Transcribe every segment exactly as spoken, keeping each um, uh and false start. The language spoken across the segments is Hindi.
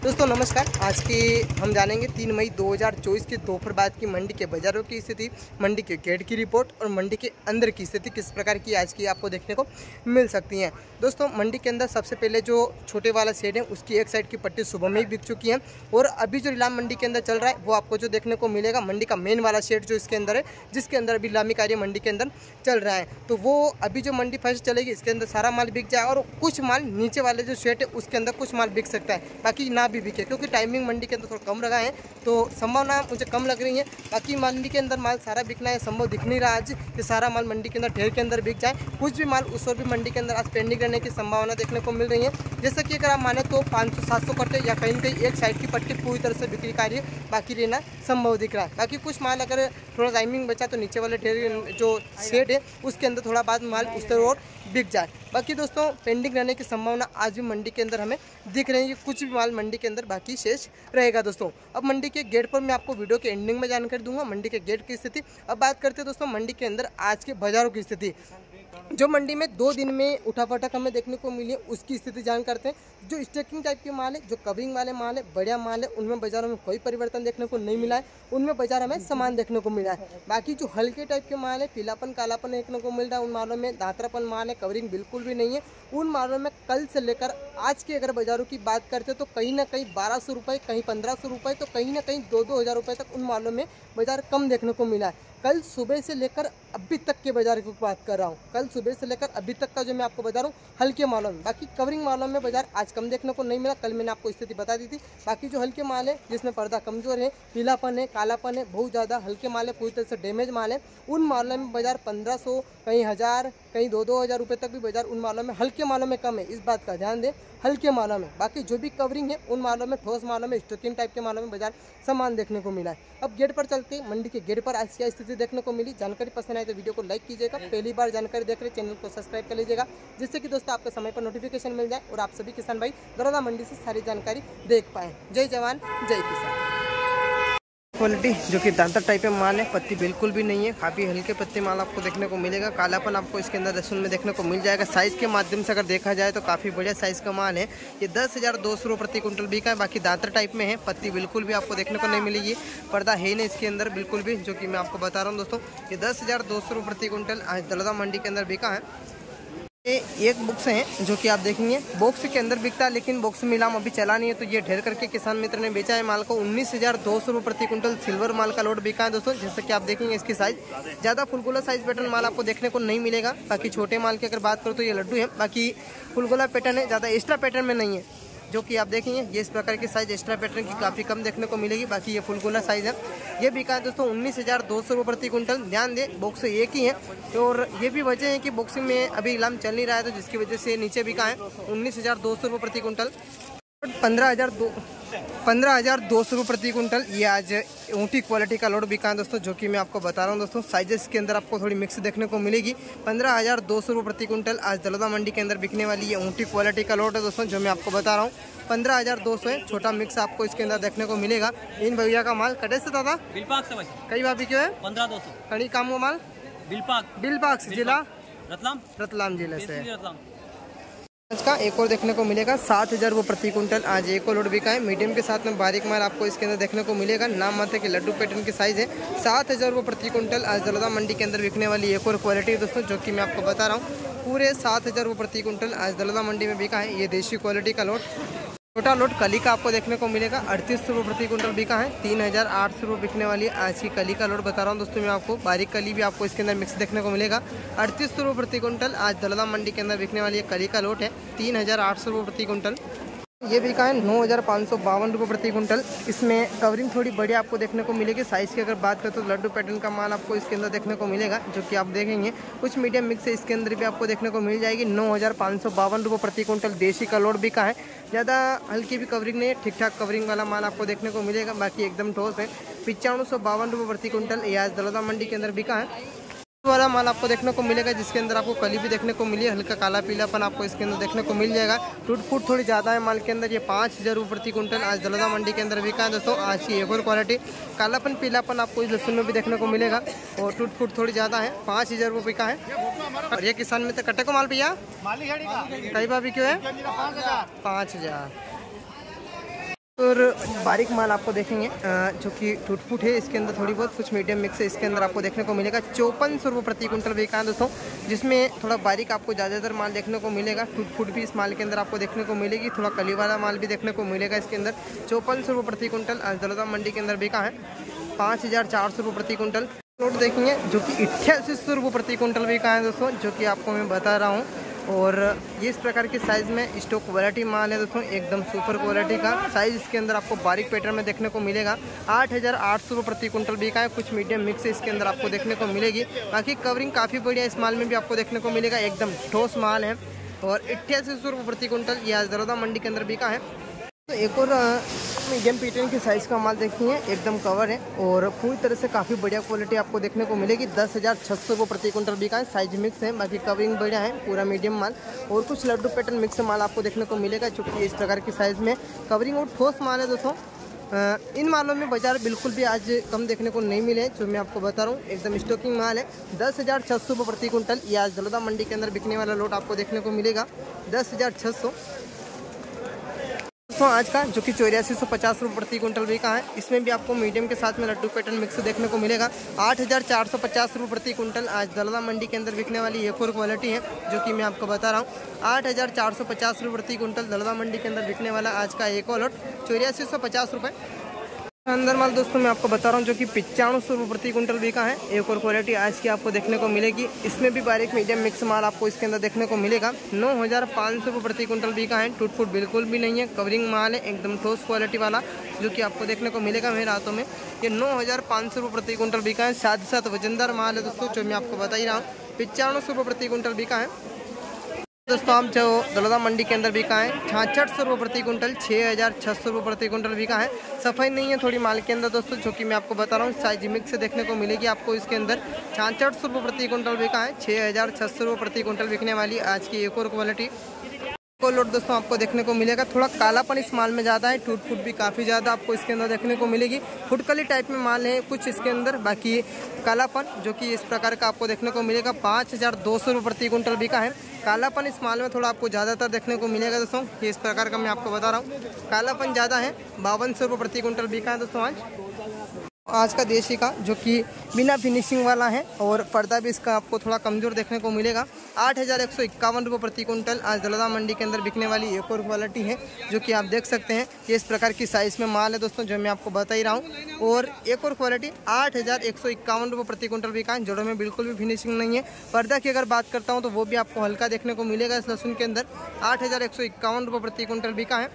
दोस्तों नमस्कार। आज की हम जानेंगे तीन मई दो हज़ार चौबीस के दोपहर बाद की मंडी के बाज़ारों की स्थिति, मंडी के गेट की रिपोर्ट और मंडी के अंदर की स्थिति किस प्रकार की आज की आपको देखने को मिल सकती है। दोस्तों मंडी के अंदर सबसे पहले जो छोटे वाला शेड है उसकी एक साइड की पट्टी सुबह में ही बिक चुकी है और अभी जो नीलाम मंडी के अंदर चल रहा है वो आपको जो देखने को मिलेगा मंडी का मेन वाला शेड जो इसके अंदर है, जिसके अंदर अभी नीलामी कार्य मंडी के अंदर चल रहा है। तो वो अभी जो मंडी फर्स्ट चलेगी इसके अंदर सारा माल बिक जाए और कुछ माल नीचे वाले जो शेड है उसके अंदर कुछ माल बिक सकता है, बाकी ना भी बिके, क्योंकि टाइमिंग मंडी के अंदर थोड़ा कम लगा है तो संभावना मुझे कम लग रही है। बाकी मंडी के अंदर माल सारा बिकना है संभव दिख नहीं रहा आज कि सारा माल मंडी के अंदर ढेर के अंदर बिक जाए। कुछ भी माल उस और भी मंडी के अंदर आज पेंडिंग रहने की संभावना देखने को मिल रही है। जैसे कि अगर आप माने तो पाँच सौ सात सौ कट्टे या कहीं कहीं एक साइड की पट्टी पूरी तरह से बिक्री कार्य बाकी रहना संभव दिख रहा है। बाकी कुछ माल अगर थोड़ा टाइमिंग बचा तो नीचे वाले ढेर जो शेड है उसके अंदर थोड़ा बाद माल उस तरह और बिक जाए। बाकी दोस्तों पेंडिंग रहने की संभावना आज भी मंडी के अंदर हमें दिख रही है कि कुछ भी माल मंडी के अंदर बाकी शेष रहेगा। दोस्तों अब मंडी के गेट पर मैं आपको वीडियो के एंडिंग में जानकारी दूंगा मंडी के गेट की स्थिति। अब बात करते हैं दोस्तों मंडी के अंदर आज के बाजारों की स्थिति। जो मंडी में दो दिन में उठापटक हमें देखने को मिली है उसकी स्थिति जान करते हैं। जो स्टेकिंग टाइप के माल है, जो कवरिंग वाले माल है, बढ़िया माल है, उनमें बाजारों में कोई परिवर्तन देखने को नहीं मिला है, उनमें बाजार हमें समान देखने को मिला है। बाकी जो हल्के टाइप के माल है, पीलापन कालापन देखने को मिल रहा है, उन मालों में दांतरापन माल है, कवरिंग बिल्कुल भी नहीं है। उन मालों में कल से लेकर आज के अगर बाजारों की बात करते तो कहीं ना कहीं बारह सौ रुपये, कहीं पंद्रह सौ रुपये, तो कहीं ना कहीं दो दो हज़ार रुपये तक उन मालों में बाजार कम देखने को मिला है। कल सुबह से लेकर अभी तक के बाजार की बात कर रहा हूँ, कल सुबह से लेकर अभी तक का जो मैं आपको बता रहा हूँ हल्के मालों में। बाकी कवरिंग मालों में बाजार आज कम देखने को नहीं मिला, कल मैंने आपको स्थिति बता दी थी। बाकी जो हल्के माल है जिसमें पर्दा कमजोर है, पीलापन है, कालापन है, बहुत ज़्यादा हल्के माल है, पूरी तरह से डैमेज माल है, उन मालों में बाजार पंद्रह सौ, कहीं हज़ार, कहीं दो दो हज़ार रुपये तक भी बाजार उन मालों में हल्के मालों में कम है, इस बात का ध्यान दें। हल्के मालों में बाकी जो भी कवरिंग है उन मालों में, ठोस मालों में, स्टोकिंग टाइप के मालों में बाजार समान देखने को मिला है। अब गेट पर चलते हैं, मंडी के गेट पर आज क्या स्थिति देखने को मिली। जानकारी पसंद आए तो वीडियो को लाइक कीजिएगा, पहली बार जानकारी देख रहे चैनल को सब्सक्राइब कर लीजिएगा, जिससे कि दोस्तों आपके समय पर नोटिफिकेशन मिल जाए और आप सभी किसान भाई दरोदा मंडी से सारी जानकारी देख पाएँ। जय जवान जय किसान। क्वालिटी जो कि दांतर टाइप में माल है, पत्ती बिल्कुल भी नहीं है, काफ़ी हल्के पत्ती माल आपको देखने को मिलेगा। कालापन आपको इसके अंदर लहसुन में देखने को मिल जाएगा। साइज़ के माध्यम से अगर देखा जाए तो काफ़ी बढ़िया साइज़ का माल है। ये दस हज़ार दो सौ रुपये प्रति कुंटल बिका है। बाकी दांतर टाइप में है, पत्ती बिल्कुल भी आपको देखने को नहीं मिलेगी, पर्दा है नहीं इसके अंदर बिल्कुल भी, जो कि मैं आपको बता रहा हूँ दोस्तों। ये दस हज़ार दो सौ रुपये प्रति कुंटल आज दलदा मंडी के अंदर बिका है। ये एक बॉक्स है जो कि आप देखेंगे बॉक्स के अंदर बिकता है, लेकिन बॉक्स में नीलाम अभी चला नहीं है, तो ये ढेर करके किसान मित्र ने बेचा है माल को। उन्नीस हज़ार दो सौ रुपये प्रति कुंटल सिल्वर माल का लोड बिका है दोस्तों। जैसे कि आप देखेंगे इसकी साइज ज़्यादा फुलगोला साइज पैटर्न माल आपको देखने को नहीं मिलेगा। बाकी छोटे माल की अगर बात करो तो ये लड्डू है, बाकी फुलगोला पैटर्न है, ज़्यादा एक्स्ट्रा पैटर्न में नहीं है, जो कि आप देखेंगे ये इस प्रकार की साइज एक्स्ट्रा पैटर्न की काफ़ी कम देखने को मिलेगी। बाकी ये फुलगोला साइज है, ये बिका है दोस्तों उन्नीस हज़ार दो सौ रुपये प्रति कुंटल। ध्यान दें बॉक्स एक ही है और ये भी वजह है कि बॉक्सिंग में अभी इलाम चल नहीं रहा है, तो जिसकी वजह से नीचे बिका है उन्नीस हज़ार दो सौ रुपये प्रति कुंटल। पंद्रह हज़ार दो पंद्रह हज़ार दो सौ रुपये प्रति कुंटल ये आज ऊँटी क्वालिटी का लोड बिका है दोस्तों, जो कि मैं आपको बता रहा हूँ दोस्तों। साइजेस के अंदर आपको थोड़ी मिक्स देखने को मिलेगी। पंद्रह हज़ार दो सौ रुपये प्रति कुंटल आज दलदा मंडी के अंदर बिकने वाली ये ऊँटी क्वालिटी का लोड है दोस्तों, जो मैं आपको बता रहा हूँ। पंद्रह हज़ार दो सौ है, छोटा मिक्स आपको इसके अंदर देखने को मिलेगा। इन भैया का माल कटे से दादा बिलपाक से कई भाभी क्यों है पंद्रह दो सौ कड़ी काम का माल बिलपाक बिलपाक से जिला रतलाम रतलाम जिले से। रतलाम का एक और देखने को मिलेगा सात हज़ार रुपये प्रति कुंटल आज एक और लोड बिका है। मीडियम के साथ में बारीक माल आपको इसके अंदर देखने को मिलेगा। नाम मात्र के लड्डू पैटर्न की साइज है। सात हज़ार रुपये प्रति कुंटल आज दलदा मंडी के अंदर बिकने वाली एक और क्वालिटी है दोस्तों, जो कि मैं आपको बता रहा हूँ। पूरे सात हज़ार रुपये प्रति कुंटल आज दलदा मंडी में बिका है। ये देशी क्वालिटी का लोड छोटा लोड कली का आपको देखने को मिलेगा। अड़तीस सौ रुपये प्रति कुंटल बिका है। तीन हज़ार आठ सौ रुपये बिकने वाली है आज की कली का लोड बता रहा हूँ दोस्तों मैं आपको। बारीक कली भी आपको इसके अंदर मिक्स देखने को मिलेगा। अड़तीस सौ रुपये प्रति कुंटल आज दलदा मंडी के अंदर बिकने वाली है कली का लोड है। तीन हज़ार आठ सौ रुपये प्रति कुंटल ये बिका है। नौ हज़ार पाँच सौ बावन रुपये प्रति कुंटल। इसमें कवरिंग थोड़ी बढ़िया आपको देखने को मिलेगी। साइज़ की अगर बात करें तो लड्डू पैटर्न का माल आपको इसके अंदर देखने को मिलेगा, जो कि आप देखेंगे कुछ मीडियम मिक्स है इसके अंदर भी आपको देखने को मिल जाएगी। नौ हज़ार पाँच सौ बावन रुपये प्रति कुंटल देशी का लोड बिका है। ज़्यादा हल्की भी कवरिंग नहीं है, ठीक ठाक कवरिंग वाला माल आपको देखने को मिलेगा। बाकी एकदम ठोस है। पचानवे सौ बावन रुपये प्रति कुंटल ये आज दलदा मंडी के अंदर बिका है। वाला माल आपको देखने को मिलेगा, जिसके अंदर आपको कली भी देखने को मिली है। हल्का काला पीलापन आपको इसके अंदर देखने को मिल जाएगा। टूट फूट थोड़ी ज़्यादा है माल के अंदर। ये पाँच हज़ार रुपये प्रति कुंटल आज दलदा मंडी के अंदर बिका है दोस्तों। आज की एक और क्वालिटी कालापन पीलापन आपको इस लहसुन में भी देखने को मिलेगा और टूट फूट थोड़ी ज़्यादा है। पाँच हज़ार रुपये बिका है। और ये किसान में तो कट्टे को माल भैया कई भाभी क्यों है पाँच हज़ार। बारीक माल आपको देखेंगे जो कि टूट फूट है, इसके अंदर थोड़ी बहुत कुछ मीडियम मिक्स है, इसके अंदर आपको देखने को मिलेगा चौपन सौ रुपये प्रति कुंटल बिका है दोस्तों, जिसमें थोड़ा बारीक आपको ज़्यादातर माल देखने को मिलेगा। टूट फूट भी इस माल के अंदर आपको देखने को मिलेगी, थोड़ा कली वाला माल भी देखने को मिलेगा। इसके अंदर चौपन सौ रुपये प्रति कुंटल आज दौलताबाद मंडी के अंदर बिका है। पाँच हज़ार चार सौ रुपये प्रति कुंटल प्लॉट देखेंगे जो कि अट्ठासी सौ रुपये प्रति कुंटल बिका है दोस्तों, जो कि आपको मैं बता रहा हूँ। और ये इस प्रकार के साइज़ में स्टॉक क्वालिटी माल है दोस्तों, एकदम सुपर क्वालिटी का साइज़ इसके अंदर आपको बारीक पैटर्न में देखने को मिलेगा। आठ हज़ार आठ सौ रुपये प्रति कुंटल बिका है। कुछ मीडियम मिक्स इसके अंदर आपको देखने को मिलेगी। बाकी कवरिंग काफ़ी बढ़िया इस माल में भी आपको देखने को मिलेगा, एकदम ठोस माल है। और अट्ठासी सौ रुपये प्रति कुंटल ये आज दौलताबाद मंडी के अंदर बिका है। तो एक और मीडियम पैटर्न के साइज़ का माल देखिए, एकदम कवर है और पूरी तरह से काफ़ी बढ़िया क्वालिटी आपको देखने को मिलेगी। दस हज़ार छः सौ रुपये प्रति कुंटल बिका है। साइज मिक्स है, बाकी कवरिंग बढ़िया है, पूरा मीडियम माल। और कुछ लड्डू पैटर्न मिक्स माल आपको देखने को मिलेगा, जो कि इस प्रकार की साइज़ में कवरिंग और ठोस माल है दोस्तों। इन मालों में बाजार बिल्कुल भी आज कम देखने को नहीं मिले, जो मैं आपको बता रहा हूँ, एकदम स्टॉकिंग माल है। दस हज़ार छः सौ रुपये प्रति कुंटल ये आज दौलताबाद मंडी के अंदर बिकने वाला लोट आपको देखने को मिलेगा। दस हज़ार छः सौ दोस्तों आज का, जो कि चौरासी सौ पचास रुपये प्रति कुंटल बिका है। इसमें भी आपको मीडियम के साथ में लड्डू पैटर्न मिक्स देखने को मिलेगा। आठ हज़ार चार सौ पचास रुपये प्रति कुंटल आज दौलताबाद मंडी के अंदर बिकने वाली एक और क्वालिटी है, जो कि मैं आपको बता रहा हूँ। आठ हज़ार चार सौ पचास रुपये प्रति कुंटल दौलताबाद मंडी के अंदर बिकने वाला आज का एक और लॉट चौरासी सौ पचास रुपये। अंदर माल दोस्तों मैं आपको बता रहा हूँ, जो कि पचानवे सौ रुपये प्रति कुंटल बिका है। एक और क्वालिटी आज की आपको देखने को मिलेगी। इसमें भी बारीक मीडियम मिक्स माल आपको इसके अंदर देखने को मिलेगा। नौ हज़ार पाँच सौ रुपये प्रति कुंटल बिका है। टूट फूट बिल्कुल भी नहीं है, कवरिंग माल है, एकदम ठोस क्वालिटी वाला, जो कि आपको देखने को मिलेगा मेरे हाथों में। ये नौ हज़ार पाँच सौ रुपये प्रति कुंटल बिका है। साथ ही साथ वजनदार माल है दोस्तों, जो मैं आपको बता ही रहा हूँ। पचानवे सौ रुपये प्रति कुंटल बिका है दोस्तों। आप जो दौलताबाद मंडी के अंदर बिका है छाछठ सौ रुपये प्रति कुंटल, छः हज़ार छः सौ रुपये प्रति कुंटल बिका है। सफाई नहीं है थोड़ी माल के अंदर दोस्तों, जो कि मैं आपको बता रहा हूँ। साइज मिक्स से देखने को मिलेगी आपको इसके अंदर। छाछठ सौ रुपये प्रति कुंटल बिका है। छः हज़ार छः सौ रुपये प्रति कुंटल बिकने वाली आज की एक और क्वालिटी को लोट दोस्तों आपको देखने को मिलेगा। थोड़ा कालापन इस माल में ज़्यादा है, टूट फूट भी काफ़ी ज़्यादा आपको इसके अंदर देखने को मिलेगी। फुटकली टाइप में माल है कुछ इसके अंदर, बाकी कालापन जो कि इस प्रकार का आपको देखने को मिलेगा। पाँच हज़ार दो सौ रुपये प्रति कुंटल बिका है। कालापन इस माल में थोड़ा आपको ज़्यादातर देखने को मिलेगा दोस्तों, ये इस प्रकार का मैं आपको बता रहा हूँ। कालापन ज़्यादा है। बावन सौ रुपये प्रति कुंटल बिका है दोस्तों आज आज का देशी का, जो कि बिना फिनिशिंग वाला है और पर्दा भी इसका आपको थोड़ा कमज़ोर देखने को मिलेगा। आठ हज़ार एक सौ इक्यावन रुपये प्रति कुंटल आज दौलताबाद मंडी के अंदर बिकने वाली एक और क्वालिटी है, जो कि आप देख सकते हैं। ये इस प्रकार की साइज़ में माल है दोस्तों, जो मैं आपको बता ही रहा हूँ। और एक और क्वालिटी आठ हज़ार एक सौ इक्यावन रुपये प्रति कुंटल बिका है। जोड़ों में बिल्कुल भी फिनिशिंग नहीं है। पर्दा की अगर बात करता हूँ तो वो भी आपको हल्का देखने को मिलेगा इस लहसुन के अंदर। आठ हज़ार एक सौ इक्यावन रुपये प्रति कुंटल बिका है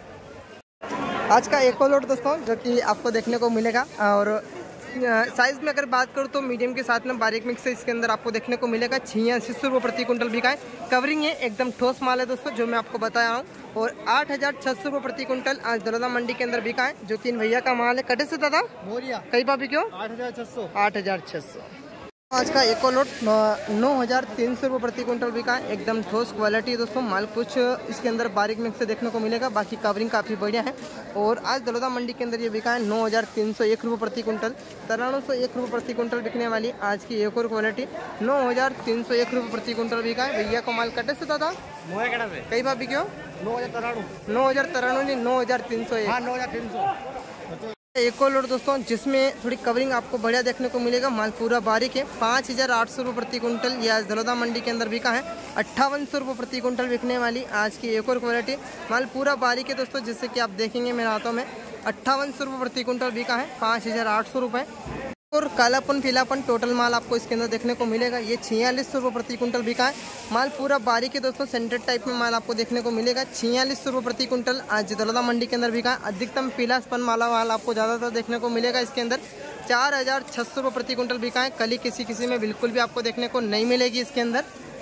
आज का एक और लोट दोस्तों, जो कि आपको देखने को मिलेगा। और साइज़ में अगर बात करूँ तो मीडियम के साथ में बारीक मिक्स इसके अंदर आपको देखने को मिलेगा। छियासी सौ रुपये प्रति कुंटल बिका है। कवरिंग है, एकदम ठोस माल है दोस्तों, जो मैं आपको बताया हूँ। और आठ हज़ार छः सौ रुपये प्रति कुंटल आज दौलताबाद मंडी के अंदर बिका है, जो कि इन भैया का माल है। कटे से दादा मोरिया कई बाबी क्यों आठ हज़ार छः सौ आठ हज़ार छः सौ आज का एक और लोट नौ हज़ार तीन सौ रुपये प्रति कुंटल बिका है। एकदम ठोस क्वालिटी है दोस्तों। माल कुछ इसके अंदर बारीक मिक्स से देखने को मिलेगा, बाकी कवरिंग काफ़ी बढ़िया है। और आज दौलताबाद मंडी के अंदर ये बिका है नौ हज़ार तीन सौ एक रुपये प्रति कुंटल। तिरानवे सौ एक रुपये प्रति कुंटल बिकने वाली आज की एक और क्वालिटी नौ हज़ार तीन सौ एक रुपये प्रति कुंटल बिका है। भैया को माल कटे से दादा कई बार बिक्यो नौ हज़ार तिरानवे नौ हज़ार तिरानवे नौ हज़ार तीन सौ एक नौ हज़ार तीन सौ एक और लोट दोस्तों, जिसमें थोड़ी कवरिंग आपको बढ़िया देखने को मिलेगा। माल पूरा बारीक है। पाँच हज़ार आठ सौ रुपये प्रति कुंटल ये आज दौलताबाद मंडी के अंदर बिका है। अट्ठावन सौ रुपये प्रति कुंटल बिकने वाली आज की एक और क्वालिटी। माल पूरा बारीक है दोस्तों, जिससे कि आप देखेंगे मेरे हाथों में। अट्ठावन सौ रुपये प्रति कुंटल बिका है। पाँच हज़ार आठ सौ रुपये और कालापन पीलापन टोटल माल आपको इसके अंदर देखने को मिलेगा। ये छियालीस सौ रुपये प्रति कुंटल बिका है। माल पूरा बारीक है दोस्तों, सेंटेड टाइप में माल आपको देखने को मिलेगा। छियालीस सौ रुपये प्रति कुंटल आज दौलताबाद मंडी के अंदर बिका है। अधिकतम पीलापन माला माल आपको ज़्यादातर देखने को मिलेगा इसके अंदर। चार हज़ार छः सौ रुपये प्रति कुंटल बिका है। कली किसी किसी में बिल्कुल भी आपको देखने को नहीं मिलेगी इसके अंदर।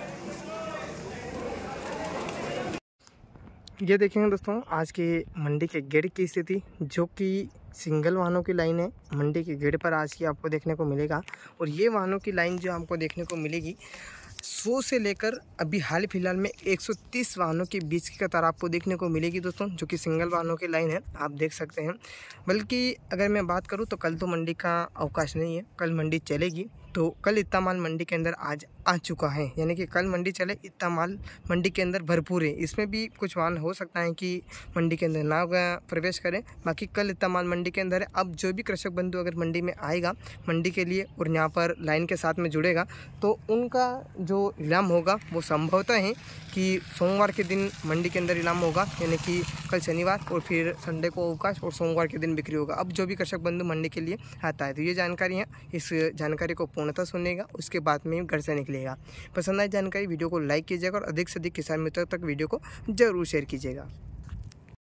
ये देखेंगे दोस्तों आज के मंडी के गेट की स्थिति, जो कि सिंगल वाहनों की लाइन है। मंडी के गेट पर आज की आपको देखने को मिलेगा। और ये वाहनों की लाइन जो आपको देखने को मिलेगी सौ से लेकर अभी हाल फिलहाल में एक सौ तीस वाहनों के बीच की कतार आपको देखने को मिलेगी दोस्तों, जो कि सिंगल वाहनों की लाइन है, आप देख सकते हैं। बल्कि अगर मैं बात करूं तो कल तो मंडी का अवकाश नहीं है, कल मंडी चलेगी। तो कल इतना माल मंडी के अंदर आज आ चुका है, यानी कि कल मंडी चले इतना माल मंडी के अंदर भरपूर है। इसमें भी कुछ वाहन हो सकता है कि मंडी के अंदर ना प्रवेश करें, बाकी कल इतना माल मंडी के अंदर है। अब जो भी कृषक बंधु अगर मंडी में आएगा मंडी के लिए और यहाँ पर लाइन के साथ में जुड़ेगा तो उनका जो इनाम होगा वो संभवतः है कि सोमवार के दिन मंडी के अंदर इनाम होगा, यानी कि कल शनिवार और फिर संडे को अवकाश और सोमवार के दिन बिक्री होगा। अब जो भी कृषक बंधु मंडी के लिए आता है तो ये जानकारी है, इस जानकारी को पूर्णतः सुनेगा, उसके बाद में घर से निकलेगा। पसंद आई जानकारी वीडियो को लाइक कीजिएगा और अधिक से अधिक किसान मित्रों तक वीडियो को जरूर शेयर कीजिएगा।